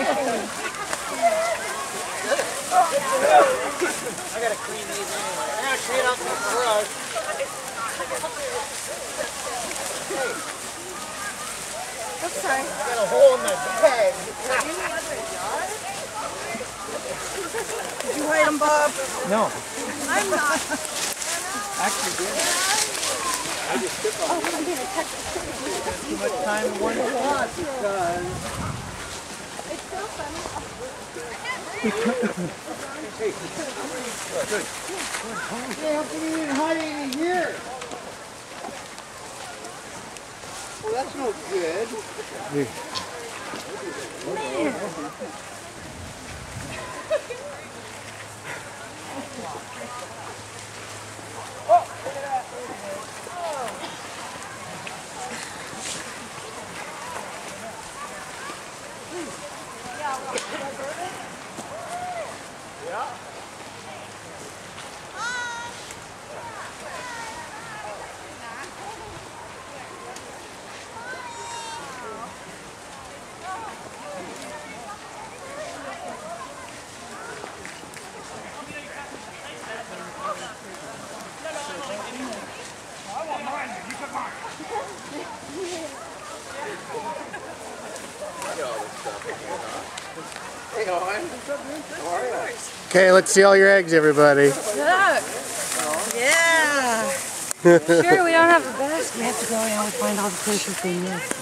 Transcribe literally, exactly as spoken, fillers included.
gotta clean these anyway. I gotta clean up the brush. Hey. Oops, sorry. Got a hole in my bag. Did you hide them, Bob? No. I'm not. Actually did. I just took off. Oh, I'm going to touch it. Too much time in one spot because... It's so funny. Hey. Good. Hey, how come you didn't hide it in here? Well, that's no good. Hey, Owen. How are you? Okay, let's see all your eggs, everybody. Look. Yeah. Sure, we don't have the best. We have to go and we find all the places they miss.